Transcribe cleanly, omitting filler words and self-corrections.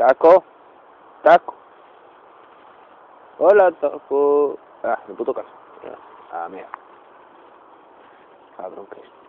Taco. Taco. Hola, Taco. Ah, mi puto caso. Ah, mira. Cabrón que es.